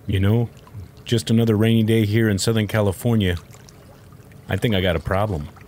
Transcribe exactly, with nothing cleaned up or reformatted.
You know, just another rainy day here in Southern California. I think I got a problem.